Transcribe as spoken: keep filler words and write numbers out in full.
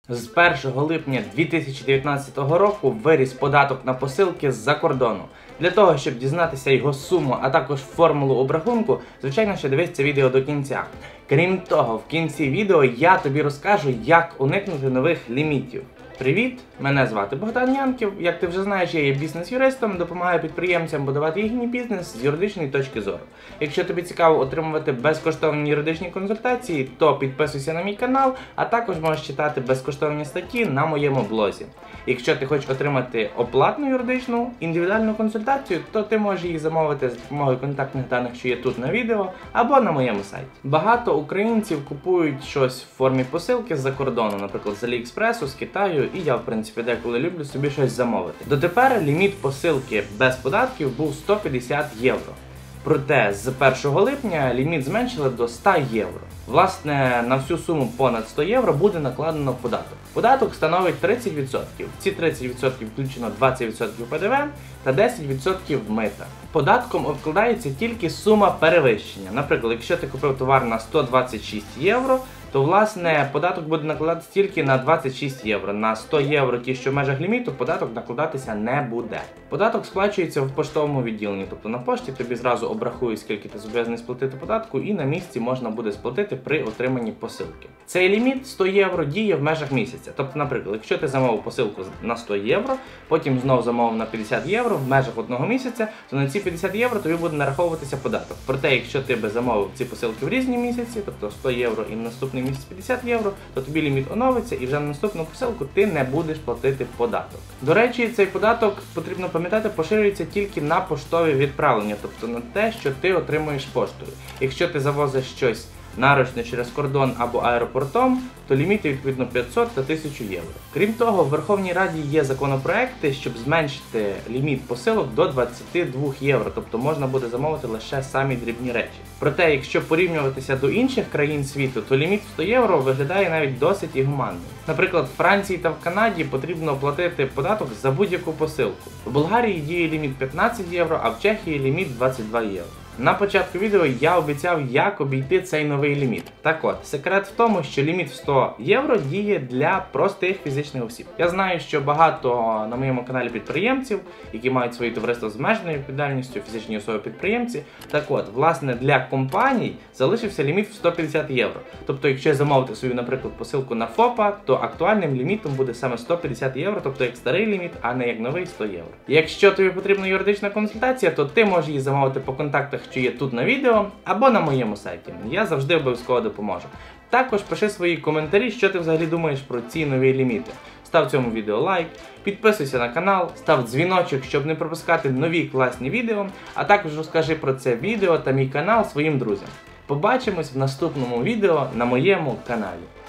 З першого липня дві тисячі дев'ятнадцятого року виріс податок на посилки з-за кордону. Для того, щоб дізнатися його суму, а також формулу обрахунку, звичайно, що дивись це відео до кінця. Крім того, в кінці відео я тобі розкажу, як уникнути нових лімітів. Привіт! Мене звати Богдан Янків. Як ти вже знаєш, я є бізнес-юристом, допомагаю підприємцям будувати їхній бізнес з юридичної точки зору. Якщо тобі цікаво отримувати безкоштовні юридичні консультації, то підписуйся на мій канал, а також можеш читати безкоштовні статті на моєму блозі. Якщо ти хочеш отримати оплатну юридичну індивідуальну консультацію, то ти можеш її замовити за допомогою контактних даних, що є тут на відео, або на моєму сайті. Багато українців купують щось в формі посилки з-за кордону, наприклад, з Аліекспресу, з Китаю, і я, в принципі, деколи люблю собі щось замовити. Дотепер ліміт посилки без податків був сто п'ятдесят євро. Проте з першого липня ліміт зменшили до ста євро. Власне, на всю суму понад сто євро буде накладено податок. Податок становить тридцять відсотків. Ці тридцять відсотків включено двадцять відсотків Пе Де Ве та десять відсотків мита. Податком обкладається тільки сума перевищення. Наприклад, якщо ти купив товар на сто двадцять шість євро, то, власне, податок буде накладатися тільки на двадцять шість євро. На сто євро, ті, що в межах ліміту, податок накладатися не буде. Податок сплачується в поштовому відділенні, тобто на пошті тобі зразу обрахують, скільки ти зобов'язаний сплатити податку, і на місці можна буде сплатити при отриманні посилки. Цей ліміт сто євро діє в межах місяця. Тобто, наприклад, якщо ти замовив посилку на сто євро, потім знову замовив на п'ятдесят євро в межах одного місяця, то на ці п'ятдесят євро тобі буде нараховуватися податок. Проте, якщо ти би замовив ці посилки в різні місяці, тобто сто євро і на наступний місяць п'ятдесят євро, то тобі ліміт оновиться і вже на наступну посилку ти не будеш платити податок. До речі, цей податок, потрібно пам'ятати, поширюється тільки на поштові відправлення, тобто на те, що ти отримуєш поштою. Якщо ти завозиш щось наручно через кордон або аеропортом, то ліміти відповідно п'ятсот та тисячу євро. Крім того, в Верховній Раді є законопроекти, щоб зменшити ліміт посилок до двадцяти двох євро, тобто можна буде замовити лише самі дрібні речі. Проте, якщо порівнюватися до інших країн світу, то ліміт сто євро виглядає навіть досить і гуманно. Наприклад, в Франції та в Канаді потрібно платити податок за будь-яку посилку. В Болгарії діє ліміт п'ятнадцять євро, а в Чехії ліміт двадцять два євро. На початку відео я обіцяв, як обійти цей новий ліміт. Так от, секрет в тому, що ліміт в сто євро діє для простих фізичних осіб. Я знаю, що багато на моєму каналі підприємців, які мають свої товариства з обмеженою відповідальністю, фізичні особи-підприємці. Так от, власне, для компаній залишився ліміт в сто п'ятдесят євро. Тобто, якщо замовити собі, наприклад, посилку на ФОПа, то актуальним лімітом буде саме сто п'ятдесят євро, тобто як старий ліміт, а не як новий сто євро. Якщо тобі потрібна юридична консультація, то ти можеш її замовити по контактах, що є тут на відео, або на моєму сайті. Я завжди обов'язково допоможу. Також пиши свої коментарі, що ти взагалі думаєш про ці нові ліміти. Став цьому відео лайк, підписуйся на канал, став дзвіночок, щоб не пропускати нові класні відео, а також розкажи про це відео та мій канал своїм друзям. Побачимось в наступному відео на моєму каналі.